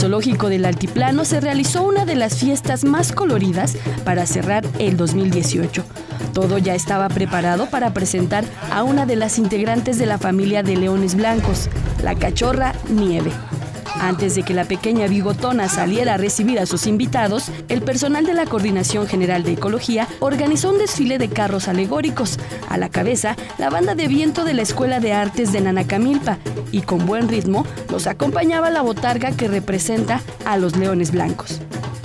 zoológico del Altiplano se realizó una de las fiestas más coloridas para cerrar el 2018. Todo ya estaba preparado para presentar a una de las integrantes de la familia de leones blancos, la cachorra Nieve. Antes de que la pequeña bigotona saliera a recibir a sus invitados, el personal de la Coordinación General de Ecología organizó un desfile de carros alegóricos. A la cabeza, la banda de viento de la Escuela de Artes de Nanacamilpa, y con buen ritmo los acompañaba la botarga que representa a los leones blancos.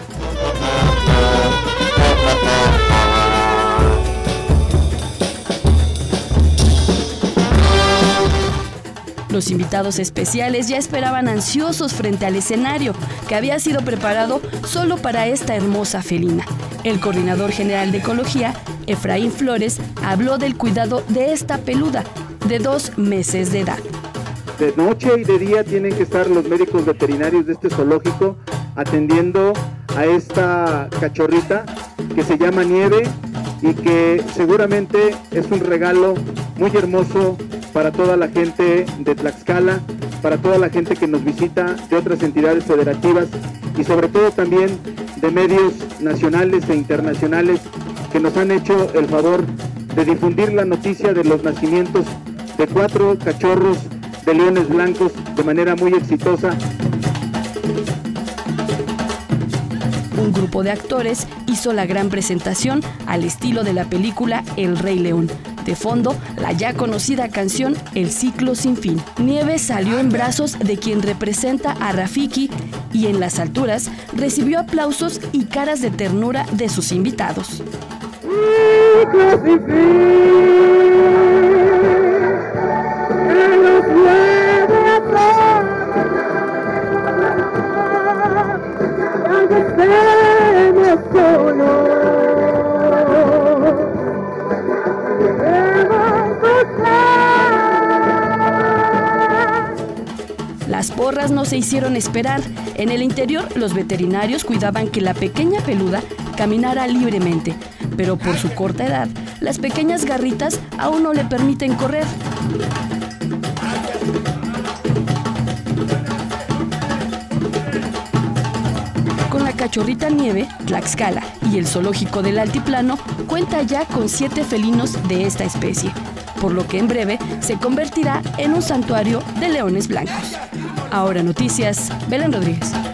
Los invitados especiales ya esperaban ansiosos frente al escenario, que había sido preparado solo para esta hermosa felina. El coordinador general de Ecología, Efraín Flores, habló del cuidado de esta peluda, de 2 meses de edad. De noche y de día tienen que estar los médicos veterinarios de este zoológico atendiendo a esta cachorrita que se llama Nieve y que seguramente es un regalo muy hermoso para toda la gente de Tlaxcala, para toda la gente que nos visita de otras entidades federativas y sobre todo también de medios nacionales e internacionales que nos han hecho el favor de difundir la noticia de los nacimientos de 4 cachorros de leones blancos de manera muy exitosa. Un grupo de actores hizo la gran presentación al estilo de la película El Rey León. De fondo, la ya conocida canción El Ciclo Sin Fin. Nieve salió en brazos de quien representa a Rafiki y en las alturas recibió aplausos y caras de ternura de sus invitados. Las porras no se hicieron esperar. En el interior, los veterinarios cuidaban que la pequeña peluda caminara libremente, pero por su corta edad, las pequeñas garritas aún no le permiten correr. Con la cachorrita Nieve, Tlaxcala y el zoológico del Altiplano cuenta ya con 7 felinos de esta especie, por lo que en breve se convertirá en un santuario de leones blancos. Ahora Noticias, Belén Rodríguez.